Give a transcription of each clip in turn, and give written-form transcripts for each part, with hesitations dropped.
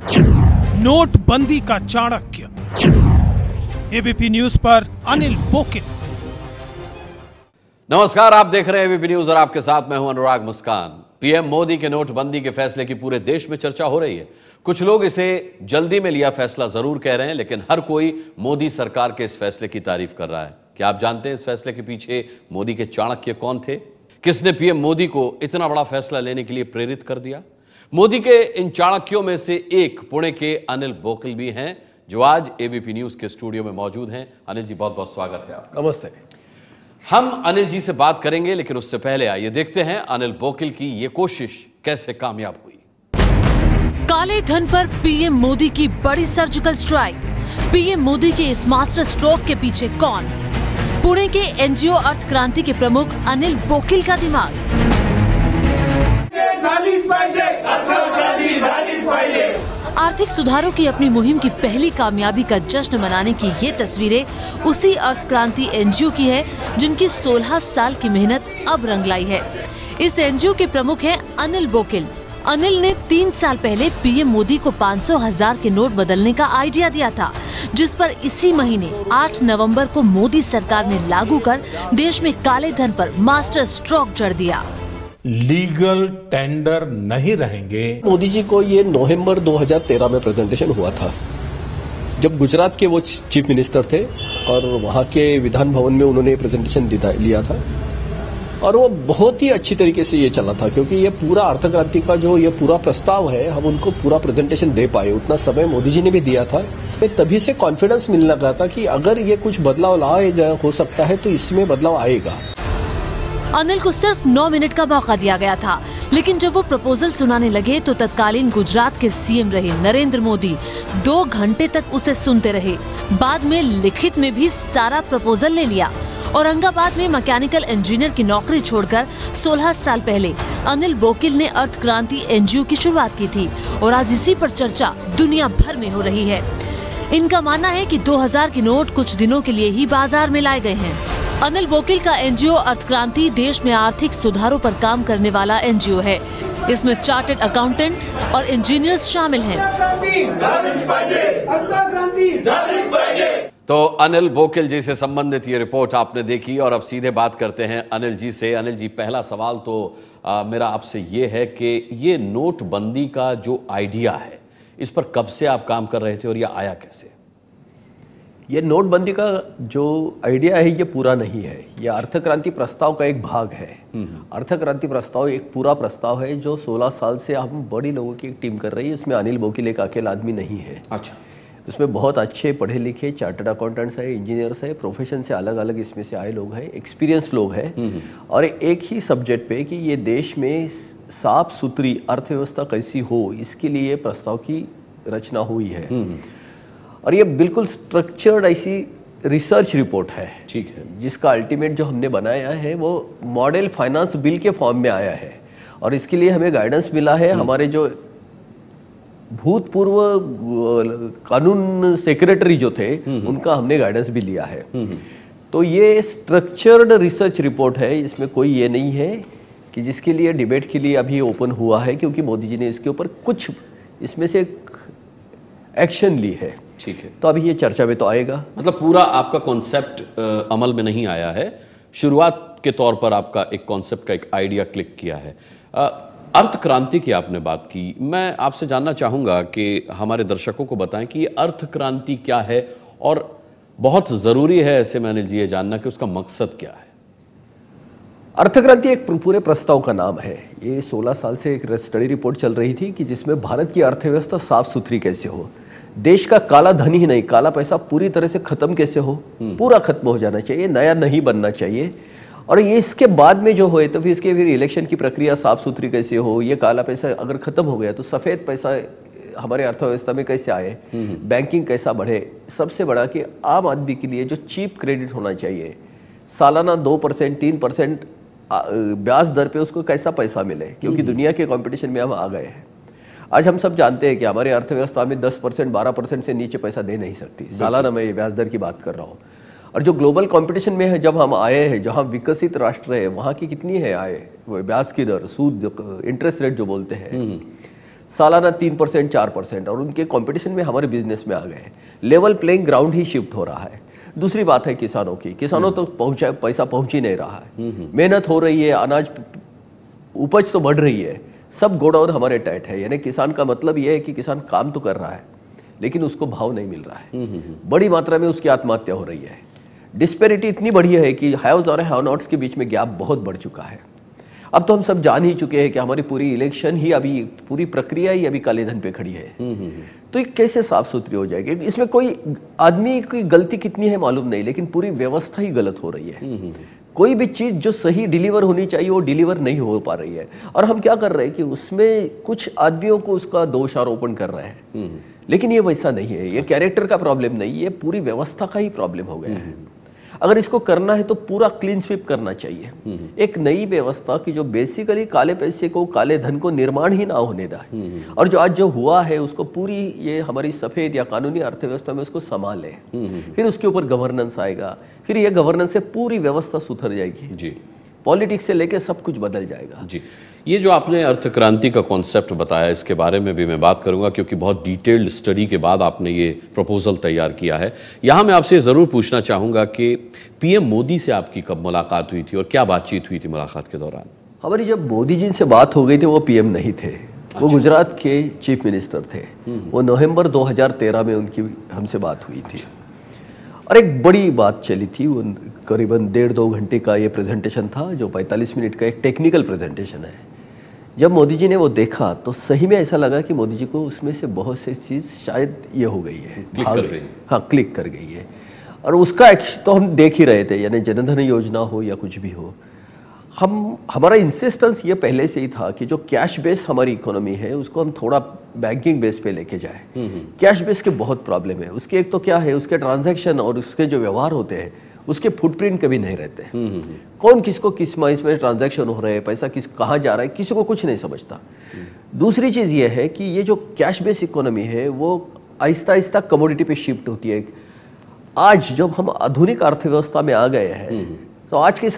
नोटबंदी का Chanakya. ABP news पर अनिल बोकिल। नमस्कार, आप देख रहे हैं एबीपी न्यूज और आपके साथ मैं हूं अनुराग मुस्कान। पीएम मोदी के नोटबंदी के फैसले की पूरे देश में चर्चा हो रही है। कुछ लोग इसे जल्दी में लिया फैसला जरूर कह रहे हैं, लेकिन हर कोई मोदी सरकार के इस फैसले की तारीफ कर रहा है। क्या आप जानते हैं इस फैसले के पीछे मोदी के चाणक्य कौन थे? किसने पीएम मोदी को इतना बड़ा फैसला लेने के लिए प्रेरित कर दिया? मोदी के इन चाणक्यों में से एक पुणे के अनिल बोकिल भी हैं, जो आज एबीपी न्यूज के स्टूडियो में मौजूद हैं। अनिल जी, बहुत बहुत स्वागत है आपका। नमस्ते। हम अनिल जी से बात करेंगे, लेकिन उससे पहले आइए देखते हैं अनिल बोकिल की ये कोशिश कैसे कामयाब हुई। काले धन पर पीएम मोदी की बड़ी सर्जिकल स्ट्राइक। पीएम मोदी के इस मास्टर स्ट्रोक के पीछे कौन? पुणे के एनजीओ अर्थ क्रांति के प्रमुख अनिल बोकिल का दिमाग। आर्थिक सुधारों की अपनी मुहिम की पहली कामयाबी का जश्न मनाने की ये तस्वीरें उसी अर्थ क्रांति एनजीओ की है, जिनकी 16 साल की मेहनत अब रंग लाई है। इस एनजीओ के प्रमुख हैं अनिल बोकिल। अनिल ने 3 साल पहले पीएम मोदी को 500,000 के नोट बदलने का आइडिया दिया था, जिस पर इसी महीने 8 नवंबर को मोदी सरकार ने लागू कर देश में काले धन पर मास्टर स्ट्रोक जड़ दिया। लीगल टेंडर नहीं रहेंगे। मोदी जी को ये नवंबर 2013 में प्रेजेंटेशन हुआ था, जब गुजरात के वो चीफ मिनिस्टर थे और वहाँ के विधान भवन में उन्होंने प्रेजेंटेशन लिया था और वो बहुत ही अच्छी तरीके से ये चला था, क्योंकि ये पूरा अर्थ क्रांति का जो ये पूरा प्रस्ताव है, हम उनको पूरा प्रेजेंटेशन दे पाए। उतना समय मोदी जी ने भी दिया था। तभी से कॉन्फिडेंस मिलने लगा था कि अगर ये कुछ बदलाव लाएगा हो सकता है तो इसमें बदलाव आएगा। अनिल को सिर्फ 9 मिनट का मौका दिया गया था, लेकिन जब वो प्रपोजल सुनाने लगे तो तत्कालीन गुजरात के सीएम रहे नरेंद्र मोदी 2 घंटे तक उसे सुनते रहे। बाद में लिखित में भी सारा प्रपोजल ले लिया। औरंगाबाद में मैकेनिकल इंजीनियर की नौकरी छोड़कर 16 साल पहले अनिल बोकिल ने अर्थ क्रांति एनजीओ की शुरुआत की थी और आज इसी पर चर्चा दुनिया भर में हो रही है। इनका मानना है कि 2000 के नोट कुछ दिनों के लिए ही बाजार में लाए गए हैं। अनिल बोकिल का एनजीओ अर्थ क्रांति देश में आर्थिक सुधारों पर काम करने वाला एनजीओ है। इसमें चार्टर्ड अकाउंटेंट और इंजीनियर्स शामिल हैं। तो अनिल बोकिल जी से संबंधित ये रिपोर्ट आपने देखी और अब सीधे बात करते हैं अनिल जी से। अनिल जी, पहला सवाल तो मेरा आपसे ये है कि ये नोटबंदी का जो आइडिया है, इस पर कब से आप काम कर रहे थे और ये आया कैसे? ये नोटबंदी का जो आइडिया है ये पूरा नहीं है, ये अर्थ क्रांति प्रस्ताव का एक भाग है। अर्थ क्रांति प्रस्ताव एक पूरा प्रस्ताव है जो 16 साल से हम बड़ी लोगों की एक टीम कर रही है। इसमें अनिल बोकिल एक अकेला आदमी नहीं है। अच्छा। इसमें बहुत अच्छे पढ़े लिखे चार्टर्ड अकाउंटेंट्स है, इंजीनियर्स है, प्रोफेशन से अलग अलग इसमें से आए लोग हैं, एक्सपीरियंस लोग हैं और एक ही सब्जेक्ट पे कि ये देश में साफ सुथरी अर्थव्यवस्था कैसी हो, इसके लिए प्रस्ताव की रचना हुई है। और ये बिल्कुल स्ट्रक्चर्ड ऐसी रिसर्च रिपोर्ट है, ठीक है, जिसका अल्टीमेट जो हमने बनाया है वो मॉडल फाइनेंस बिल के फॉर्म में आया है। और इसके लिए हमें गाइडेंस मिला है हमारे जो भूतपूर्व कानून सेक्रेटरी जो थे, उनका हमने गाइडेंस भी लिया है। तो ये स्ट्रक्चर्ड रिसर्च रिपोर्ट है, इसमें कोई ये नहीं है कि जिसके लिए डिबेट के लिए अभी ओपन हुआ है, क्योंकि मोदी जी ने इसके ऊपर कुछ इसमें से एक्शन ली है। ठीक है, तो अभी ये चर्चा में तो आएगा। मतलब पूरा आपका कॉन्सेप्ट अमल में नहीं आया है, शुरुआत के तौर पर आपका एक कॉन्सेप्ट का एक आइडिया क्लिक किया है। अर्थ क्रांति की आपने बात की, मैं आपसे जानना चाहूंगा कि हमारे दर्शकों को बताएं कि ये अर्थ क्रांति क्या है और बहुत जरूरी है ऐसे में अनिल जी ये जानना कि उसका मकसद क्या है। अर्थ क्रांति एक पूरे प्रस्ताव का नाम है। ये 16 साल से एक स्टडी रिपोर्ट चल रही थी कि जिसमें भारत की अर्थव्यवस्था साफ सुथरी कैसे हो, देश का काला धन ही नहीं, काला पैसा पूरी तरह से खत्म कैसे हो, पूरा खत्म हो जाना चाहिए, नया नहीं बनना चाहिए। और ये इसके बाद में जो होए तो फिर इलेक्शन की प्रक्रिया साफ सुथरी कैसे हो, ये काला पैसा अगर खत्म हो गया तो सफेद पैसा हमारे अर्थव्यवस्था में कैसे आए, बैंकिंग कैसा बढ़े, सबसे बड़ा कि आम आदमी के लिए जो चीप क्रेडिट होना चाहिए, सालाना 2% 3% ब्याज दर पे उसको कैसा पैसा मिले, क्योंकि दुनिया के कंपटीशन में हम आ गए हैं। आज हम सब जानते हैं कि हमारे अर्थव्यवस्था में 10% 12% से नीचे पैसा दे नहीं सकती। सालाना मैं ये ब्याज दर की बात कर रहा हूँ। और जो ग्लोबल कंपटीशन में है, जब हम आए हैं, जहाँ विकसित राष्ट्र है, वहाँ की कितनी है आय, ब्याज की दर, सूद, इंटरेस्ट रेट जो बोलते हैं, सालाना 3% 4%, और उनके कंपटीशन में हमारे बिजनेस में आ गए हैं। लेवल प्लेइंग ग्राउंड ही शिफ्ट हो रहा है। दूसरी बात है किसानों की, किसानों तक पैसा पहुंच ही नहीं रहा है। मेहनत हो रही है, अनाज उपज तो बढ़ रही है, सब गोडाउन हमारे टाइट है। यानी किसान का मतलब यह है कि किसान काम तो कर रहा है लेकिन उसको भाव नहीं मिल रहा है। बड़ी मात्रा में उसकी आत्महत्या हो रही है। डिस्पेरिटी इतनी बड़ी है कि हैव्स और हैव नॉट्स के बीच में गैप बहुत बढ़ चुका है। अब तो हम सब जान ही चुके हैं कि हमारी पूरी इलेक्शन ही अभी, पूरी प्रक्रिया ही अभी काले धन पे खड़ी है। तो ये कैसे साफ सुथरी हो जाएगी? इसमें कोई आदमी की गलती कितनी है मालूम नहीं, लेकिन पूरी व्यवस्था ही गलत हो रही है। कोई भी चीज जो सही डिलीवर होनी चाहिए वो डिलीवर नहीं हो पा रही है। और हम क्या कर रहे हैं कि उसमें कुछ आदमियों को उसका दोषारोपण कर रहे हैं, लेकिन ये वैसा नहीं है। ये कैरेक्टर का प्रॉब्लम नहीं, ये पूरी व्यवस्था का ही प्रॉब्लम हो गया है। अगर इसको करना है तो पूरा क्लीन स्वीप करना चाहिए। एक नई व्यवस्था की जो बेसिकली काले पैसे को, काले धन को निर्माण ही ना होने दा, और जो आज जो हुआ है उसको पूरी ये हमारी सफेद या कानूनी अर्थव्यवस्था में उसको संभाले, फिर उसके ऊपर गवर्नेंस आएगा, फिर ये गवर्नेंस से पूरी व्यवस्था सुधर जाएगी जी। पॉलिटिक्स से लेके सब कुछ बदल जाएगा जी। ये जो आपने अर्थ क्रांति का कॉन्सेप्ट बताया, इसके बारे में भी मैं बात करूंगा, क्योंकि बहुत डिटेल्ड स्टडी के बाद आपने ये प्रपोजल तैयार किया है। यहाँ मैं आपसे ज़रूर पूछना चाहूँगा कि पीएम मोदी से आपकी कब मुलाकात हुई थी और क्या बातचीत हुई थी मुलाकात के दौरान? हमारी जब मोदी जी से बात हो गई थी, वो पीएम नहीं थे। वो गुजरात के चीफ मिनिस्टर थे। वो नवंबर 2013 में उनकी हमसे बात हुई थी, और एक बड़ी बात चली थी। वो करीबन 1.5-2 घंटे का ये प्रेजेंटेशन था, जो 45 मिनट का एक टेक्निकल प्रेजेंटेशन है। जब मोदी जी ने वो देखा तो सही में ऐसा लगा कि मोदी जी को उसमें से बहुत सी चीज़ शायद ये हो गई है, क्लिक कर गई है। और उसका तो हम देख ही रहे थे, यानी जनधन योजना हो या कुछ भी हो, हमारा इंसिस्टेंस ये पहले से ही था कि जो कैश बेस हमारी इकोनॉमी है उसको हम थोड़ा बैंकिंग बेस पे लेके जाए। कैश बेस के बहुत प्रॉब्लम है। उसके एक तो क्या है, उसके ट्रांजैक्शन और उसके जो व्यवहार होते हैं उसके फुटप्रिंट कभी नहीं रहते। कौन किसको किस माइस में ट्रांजैक्शन हो रहे हैं, पैसा किस कहाँ जा रहा है, किसी को कुछ नहीं समझता। दूसरी चीज़ ये है कि ये जो कैश बेस इकोनॉमी है वो आहिस्ता आहिस्ता कमोडिटी पे शिफ्ट होती है। आज जब हम आधुनिक अर्थव्यवस्था में आ गए हैं तो आज की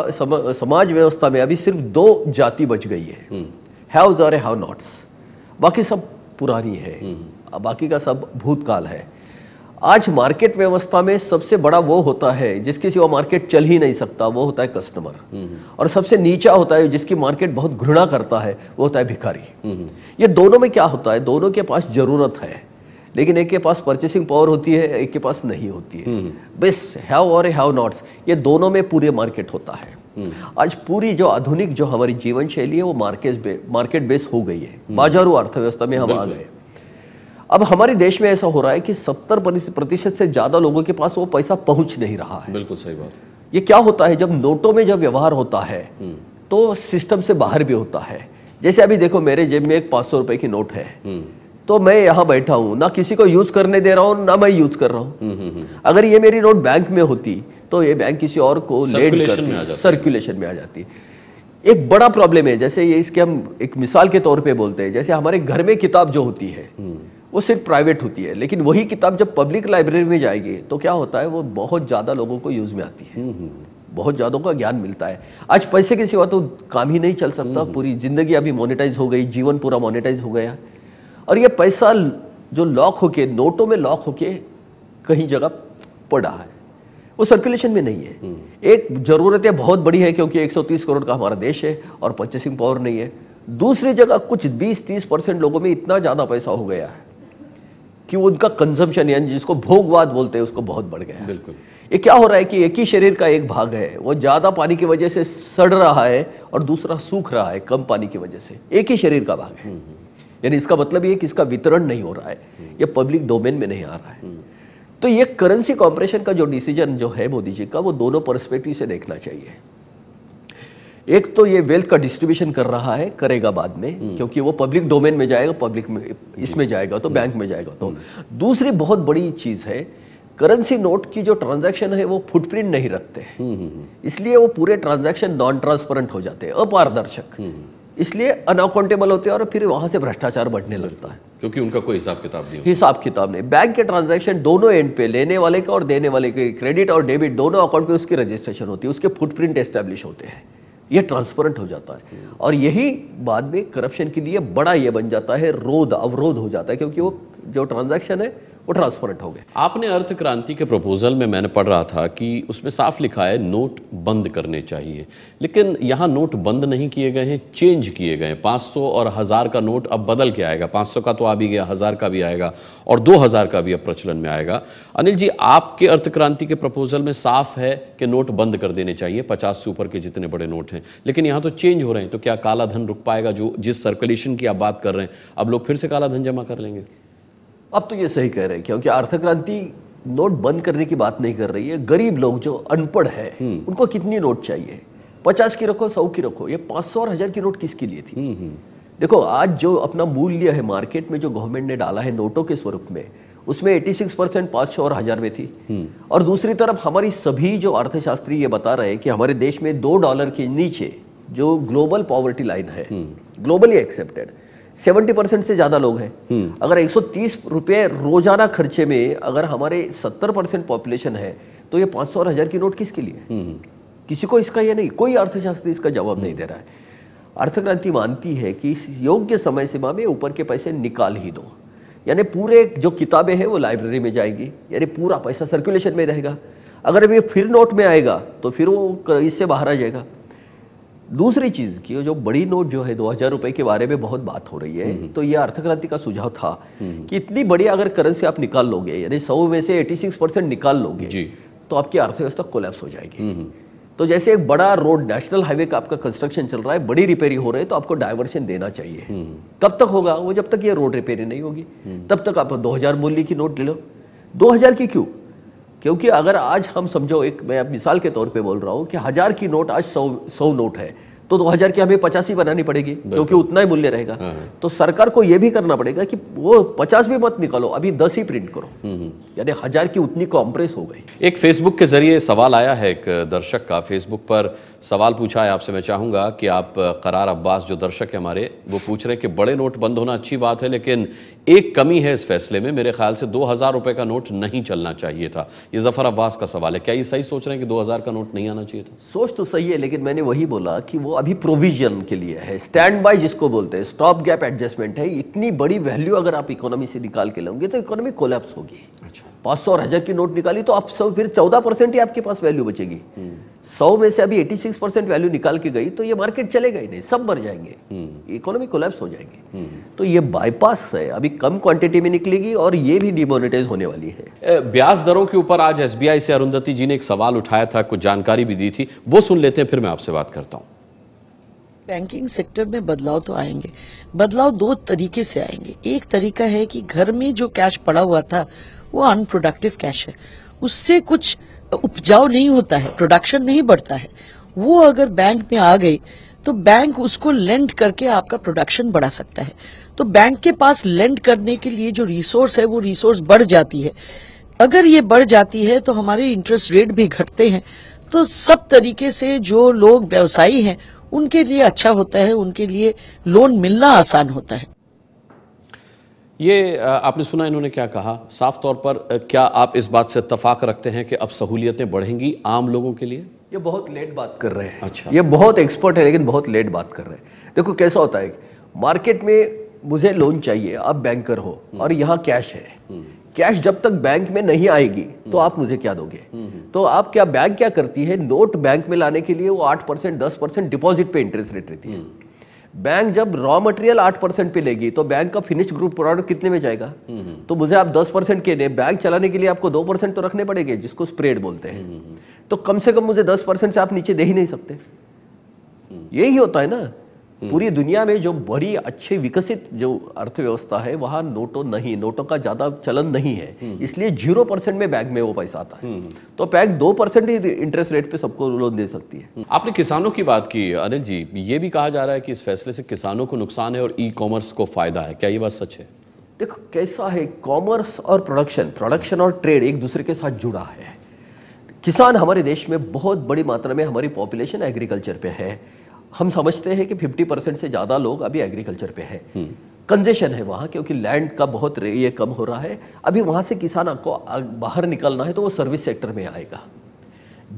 समाज व्यवस्था में अभी सिर्फ 2 जाति बच गई है, हैव्स और हैव नॉट्स। बाकी सब पुरानी है, बाकी का सब भूतकाल है। आज मार्केट व्यवस्था में सबसे बड़ा वो होता है जिसके सिवा मार्केट चल ही नहीं सकता, वो होता है कस्टमर। और सबसे नीचा होता है जिसकी मार्केट बहुत घृणा करता है, वो होता है भिखारी। ये दोनों में क्या होता है, दोनों के पास जरूरत है, लेकिन एक के पास परचेसिंग पावर होती है, एक के पास नहीं होती है। बस हैव और हैव नॉट्स, ये दोनों में पूरे मार्केट होता है। आज पूरी जो आधुनिक जो हमारी जीवन शैली है वो मार्केट बेस हो गई है। बाजारू अर्थव्यवस्था में हम आ गए। अब हमारे देश में ऐसा हो रहा है कि 70% से ज्यादा लोगों के पास वो पैसा पहुंच नहीं रहा है। बिल्कुल सही बात। ये क्या होता है, जब नोटों में जब व्यवहार होता है तो सिस्टम से बाहर भी होता है। जैसे अभी देखो, मेरे जेब में एक 500 रुपए की नोट है, तो मैं यहाँ बैठा हूँ, ना किसी को यूज करने दे रहा हूँ, ना मैं यूज कर रहा हूँ। अगर ये मेरी नोट बैंक में होती तो ये बैंक किसी और को सर्कुलेशन में आ जाती। एक बड़ा प्रॉब्लम है, जैसे ये इसके हम एक मिसाल के तौर पे बोलते हैं, जैसे हमारे घर में किताब जो होती है वो सिर्फ प्राइवेट होती है, लेकिन वही किताब जब पब्लिक लाइब्रेरी में जाएगी तो क्या होता है, वो बहुत ज्यादा लोगों को यूज में आती है, बहुत ज्यादा का ज्ञान मिलता है। आज पैसे के सिवा तो काम ही नहीं चल सकता। पूरी जिंदगी अभी मोनेटाइज हो गई, जीवन पूरा मोनेटाइज हो गया, और ये पैसा जो लॉक होके, नोटों में लॉक होके कहीं जगह पड़ा है, वो सर्कुलेशन में नहीं है। एक जरूरतें बहुत बड़ी है क्योंकि 130 करोड़ का हमारा देश है और परचेसिंग पावर नहीं है। दूसरी जगह कुछ 20-30% लोगों में इतना ज्यादा पैसा हो गया है कि वो उनका कंजम्पशन, यानी जिसको भोगवाद बोलते हैं, उसको बहुत बढ़ गया है। बिल्कुल। ये क्या हो रहा है कि एक ही शरीर का एक भाग है, वो ज्यादा पानी की वजह से सड़ रहा है और दूसरा सूख रहा है कम पानी की वजह से। एक ही शरीर का भाग है, यानी इसका मतलब ये कि इसका वितरण नहीं हो रहा है, ये पब्लिक डोमेन में नहीं आ रहा है। तो ये करेंसी कॉर्पोरेशन का जो डिसीजन जो है मोदी जी का, वो दोनों पर्सपेक्टिव से देखना चाहिए। एक तो ये वेल्थ का डिस्ट्रीब्यूशन कर रहा है, करेगा बाद में, क्योंकि वो पब्लिक डोमेन में जाएगा, पब्लिक में इसमें जाएगा तो बैंक में जाएगा। तो दूसरी बहुत बड़ी चीज है, करेंसी नोट की जो ट्रांजैक्शन है वो फुटप्रिंट नहीं रखते, इसलिए वो पूरे ट्रांजैक्शन नॉन ट्रांसपेरेंट हो जाते हैं, अपारदर्शक, इसलिए अनअकाउंटेबल होते हैं और फिर वहां से भ्रष्टाचार बढ़ने लगता है, क्योंकि उनका कोई हिसाब किताब नहीं। बैंक के ट्रांजैक्शन दोनों एंड पे, लेने वाले का और देने वाले के, क्रेडिट और डेबिट दोनों अकाउंट पे उसकी रजिस्ट्रेशन होती है, उसके फुटप्रिंट एस्टेब्लिश होते हैं। ये ट्रांसपेरेंट हो जाता है और यही बाद में करप्शन के लिए बड़ा ये बन जाता है, अवरोध हो जाता है, क्योंकि वो जो ट्रांजैक्शन है वो ट्रांसपेरेंट हो गए। आपने अर्थ क्रांति के प्रपोजल में मैंने पढ़ रहा था कि उसमें साफ लिखा है नोट बंद करने चाहिए, लेकिन यहाँ नोट बंद नहीं किए गए हैं, चेंज किए गए हैं। 500 और 1000 का नोट अब बदल के आएगा, 500 का तो आ भी गया, 1000 का भी आएगा और 2000 का भी अब प्रचलन में आएगा। अनिल जी, आपके अर्थ क्रांति के प्रपोजल में साफ है कि नोट बंद कर देने चाहिए, 50 से ऊपर के जितने बड़े नोट हैं, लेकिन यहाँ तो चेंज हो रहे हैं, तो क्या काला धन रुक पाएगा? जो जिस सर्कुलेशन की आप बात कर रहे हैं, अब लोग फिर से काला धन जमा कर लेंगे? अब तो ये सही कह रहे हैं, क्योंकि अर्थ क्रांति नोट बंद करने की बात नहीं कर रही है। गरीब लोग जो अनपढ़ है उनको कितनी नोट चाहिए? 50 की रखो, 100 की रखो, ये 500 और 1000 की नोट किसके लिए थी? देखो, आज जो अपना मूल्य है मार्केट में, जो गवर्नमेंट ने डाला है नोटों के स्वरूप में, उसमें 86% 500 और 1000 में थी। और दूसरी तरफ हमारी सभी जो अर्थशास्त्री ये बता रहे हैं कि हमारे देश में $2 के नीचे जो ग्लोबल पॉवर्टी लाइन है, ग्लोबली एक्सेप्टेड, 70% से ज्यादा लोग हैं। अगर 130 रुपए रोजाना खर्चे में अगर हमारे 70% पॉपुलेशन है, तो ये 500 और 1000 की नोट किसके लिए? किसी को इसका ये नहीं, कोई अर्थशास्त्री इसका जवाब नहीं दे रहा है। अर्थ क्रांति मानती है कि योग्य समय सीमा में ऊपर के पैसे निकाल ही दो, यानी पूरे जो किताबें हैं वो लाइब्रेरी में जाएगी, यानी पूरा पैसा सर्कुलेशन में रहेगा। अगर ये फिर नोट में आएगा तो फिर वो इससे बाहर आ जाएगा। दूसरी चीज की जो बड़ी नोट जो है 2000 रुपए के बारे में बहुत बात हो रही है, तो ये अर्थ क्रांति का सुझाव था कि इतनी बड़ी अगर करेंसी आप निकाल लोगे, यानी 100 में से 86% निकाल लोगे जी, तो आपकी अर्थव्यवस्था कोलैप्स हो जाएगी। तो जैसे एक बड़ा रोड, नेशनल हाईवे का आपका कंस्ट्रक्शन चल रहा है, बड़ी रिपेयरिंग हो रही है, तो आपको डायवर्शन देना चाहिए। कब तक होगा वो? जब तक ये रोड रिपेयरिंग नहीं होगी, तब तक आप 2000 मूल्य की नोट ले लो। 2000 की क्यों? क्योंकि अगर आज हम समझो, एक मैं मिसाल के तौर पे बोल रहा हूं कि 1000 की नोट आज 100 नोट है, तो 2000 की हमें 50 ही बनानी पड़ेगी, क्योंकि उतना ही मूल्य रहेगा। तो सरकार को यह भी करना पड़ेगा कि वो 50 भी मत निकालो, अभी 10 ही प्रिंट करो, यानी 1000 की उतनी कॉम्प्रेस हो गई। एक फेसबुक के जरिए सवाल आया है, एक दर्शक का फेसबुक पर सवाल पूछा है आपसे। मैं चाहूंगा कि आप, करार अब्बास जो दर्शक है हमारे, वो पूछ रहे हैं कि बड़े नोट बंद होना अच्छी बात है, लेकिन एक कमी है इस फैसले में, मेरे ख्याल से 2000 रुपए का नोट नहीं चलना चाहिए था। ये जफर अब्बास का सवाल है, क्या ये सही सोच रहे हैं कि 2000 का नोट नहीं आना चाहिए था? सोच तो सही है, लेकिन मैंने वही बोला कि वो अभी प्रोविजन के लिए है, स्टैंड बाय जिसको बोलते हैं, स्टॉप गैप एडजस्टमेंट है। इतनी बड़ी वैल्यू अगर आप इकोनॉमी से निकाल के लोगे तो इकोनॉमी कोलैप्स होगी। अच्छा, 500 और 1000 की नोट निकाली तो आप सब फिर 14% ही आपके पास वैल्यू बचेगी। 100 में से अभी 86% वैल्यू निकाल के गई तो ये मार्केट चलेगा ही नहीं, सब मर जाएंगे, इकोनॉमी कोलैप्स हो जाएगी। तो ये बाईपास है, अभी कम क्वांटिटी में निकलेगी और ये भी डिमोनेटाइज होने वाली है। ब्याज दरों के ऊपर आज एसबीआई से अरुंधति जी ने एक सवाल उठाया था, कुछ जानकारी भी दी थी, वो सुन लेते हैं, फिर मैं आपसे बात करता हूं। बैंकिंग सेक्टर में बदलाव तो आएंगे, बदलाव दो तरीके से आएंगे। एक तरीका है कि घर में जो कैश पड़ा हुआ था वो अनप्रोडक्टिव कैश है, उससे कुछ उपजाऊ नहीं होता है, प्रोडक्शन नहीं बढ़ता है, वो अगर बैंक में आ गई तो बैंक उसको लेंड करके आपका प्रोडक्शन बढ़ा सकता है। तो बैंक के पास लेंड करने के लिए जो रिसोर्स है वो रिसोर्स बढ़ जाती है। अगर ये बढ़ जाती है तो हमारे इंटरेस्ट रेट भी घटते हैं, तो सब तरीके से जो लोग व्यवसायी हैं उनके लिए अच्छा होता है, उनके लिए लोन मिलना आसान होता है। ये आपने सुना इन्होंने क्या कहा, साफ तौर पर क्या आप इस बात से इत्तेफाक रखते हैं कि अब सहूलियतें बढ़ेंगी आम लोगों के लिए? ये बहुत लेट बात कर रहे हैं। अच्छा, ये बहुत एक्सपर्ट है लेकिन बहुत लेट बात कर रहे हैं। देखो कैसा होता है, मार्केट में मुझे लोन चाहिए, आप बैंकर हो और यहाँ कैश है, कैश जब तक बैंक में नहीं आएगी तो आप मुझे क्या दोगे? तो आप क्या, बैंक क्या करती है, नोट बैंक में लाने के लिए वो 8% 10% डिपॉजिट पे इंटरेस्ट रेट रहती है। बैंक जब रॉ मटेरियल 8% पे लेगी तो बैंक का फिनिश्ड ग्रुप प्रोडक्ट कितने में जाएगा? तो मुझे आप 10% के लिए, बैंक चलाने के लिए आपको 2% तो रखने पड़ेंगे, जिसको स्प्रेड बोलते हैं। तो कम से कम मुझे 10% से आप नीचे दे ही नहीं सकते। यही होता है ना, पूरी दुनिया में जो बड़ी अच्छी विकसित जो अर्थव्यवस्था है वहां नोटों का ज्यादा चलन नहीं है, इसलिए 0% में बैंक में वो पैसा आता है। तो बैंक 2% ही इंटरेस्ट रेट पे सबको लोन दे सकती है। आपने किसानों की बात की अनिल जी, ये भी कहा जा रहा है कि इस फैसले से किसानों को नुकसान है और ई कॉमर्स को फायदा है, क्या ये बात सच है? देखो कैसा है, कॉमर्स और प्रोडक्शन और ट्रेड एक दूसरे के साथ जुड़ा है। किसान हमारे देश में बहुत बड़ी मात्रा में, हमारी पॉपुलेशन एग्रीकल्चर पे है। हम समझते हैं कि 50% से ज्यादा लोग अभी एग्रीकल्चर पे है। कंजेशन है वहां, क्योंकि लैंड का बहुत ये कम हो रहा है। अभी वहां से किसान को बाहर निकलना है तो वो सर्विस सेक्टर में आएगा।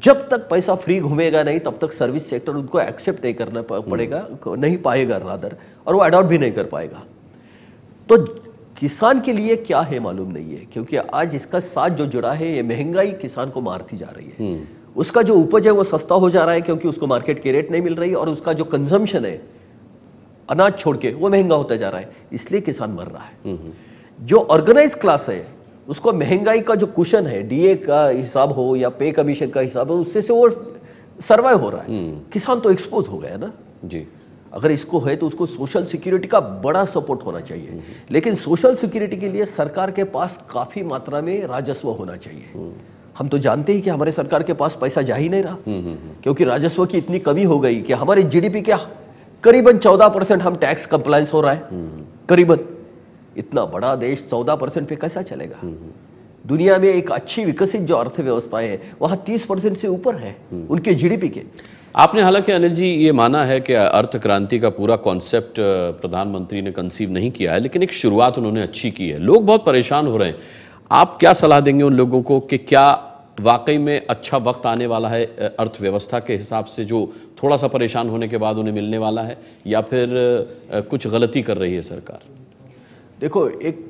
जब तक पैसा फ्री घूमेगा नहीं तब तक सर्विस सेक्टर उनको एक्सेप्ट नहीं करना पड़ेगा, नहीं पाएगा रादर, और वो अडॉप्ट भी नहीं कर पाएगा। तो किसान के लिए क्या है मालूम नहीं है, क्योंकि आज इसका साथ जो जुड़ा है, ये महंगाई किसान को मारती जा रही है। उसका जो उपज है वो सस्ता हो जा रहा है क्योंकि उसको मार्केट की रेट नहीं मिल रही, और उसका जो कंजम्पशन है अनाज छोड़ के वो महंगा होता जा रहा है, इसलिए किसान मर रहा है। जो ऑर्गेनाइज क्लास है उसको महंगाई का जो कुशन है, डीए का हिसाब हो या पे कमीशन का हिसाब हो, उससे से वो सर्वाइव हो रहा है। किसान तो एक्सपोज हो गया ना जी। अगर इसको है तो उसको सोशल सिक्योरिटी का बड़ा सपोर्ट होना चाहिए, लेकिन सोशल सिक्योरिटी के लिए सरकार के पास काफी मात्रा में राजस्व होना चाहिए। हम तो जानते ही कि हमारे सरकार के पास पैसा जा ही नहीं रहा, क्योंकि राजस्व की इतनी कमी हो गई कि हमारे जीडीपी के करीबन 14% हम टैक्स कंप्लायंस हो रहा है। करीबन इतना बड़ा देश 14% पे कैसा चलेगा? दुनिया में एक अच्छी विकसित जो अर्थव्यवस्थाएं है वहां 30% से ऊपर है उनके जीडीपी के। आपने हालांकि अनिल जी ये माना है कि अर्थ क्रांति का पूरा कॉन्सेप्ट प्रधानमंत्री ने कंसीव नहीं किया है, लेकिन एक शुरुआत उन्होंने अच्छी की है। लोग बहुत परेशान हो रहे हैं, आप क्या सलाह देंगे उन लोगों को कि क्या वाकई में अच्छा वक्त आने वाला है अर्थव्यवस्था के हिसाब से, जो थोड़ा सा परेशान होने के बाद उन्हें मिलने वाला है, या फिर कुछ गलती कर रही है सरकार? देखो, एक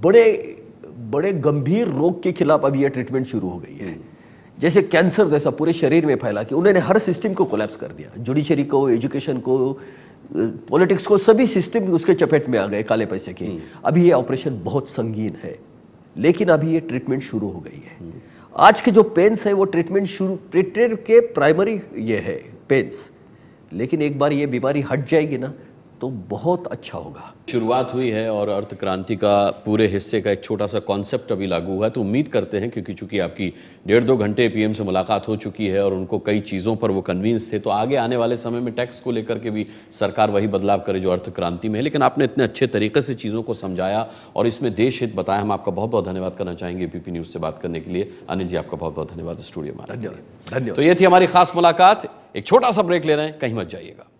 बड़े गंभीर रोग के खिलाफ अभी यह ट्रीटमेंट शुरू हो गई है। जैसे कैंसर जैसा पूरे शरीर में फैला कि उन्होंने हर सिस्टम को कोलैप्स कर दिया, जुडिशरी को, एजुकेशन को, पॉलिटिक्स को, सभी सिस्टम उसके चपेट में आ गए काले पैसे के। अभी ये ऑपरेशन बहुत संगीन है, लेकिन अभी ये ट्रीटमेंट शुरू हो गई है। आज के जो पेन्स है वो ट्रीटमेंट के प्राइमरी ये है पेन्स, लेकिन एक बार ये बीमारी हट जाएगी ना तो बहुत अच्छा होगा। शुरुआत हुई है और अर्थ क्रांति का पूरे हिस्से का एक छोटा सा कॉन्सेप्ट अभी लागू हुआ है, तो उम्मीद करते हैं, क्योंकि चूंकि आपकी 1.5-2 घंटे पीएम से मुलाकात हो चुकी है और उनको कई चीज़ों पर वो कन्विंस थे, तो आगे आने वाले समय में टैक्स को लेकर के भी सरकार वही बदलाव करे जो अर्थ क्रांति में है। लेकिन आपने इतने अच्छे तरीके से चीज़ों को समझाया और इसमें देश हित बताया, हम आपका बहुत बहुत धन्यवाद करना चाहेंगे एबीपी न्यूज़ से बात करने के लिए। अनिल जी, आपका बहुत बहुत धन्यवाद स्टूडियो में। धन्यवाद। तो ये थी हमारी खास मुलाकात। एक छोटा सा ब्रेक ले रहे हैं, कहीं मत जाइएगा।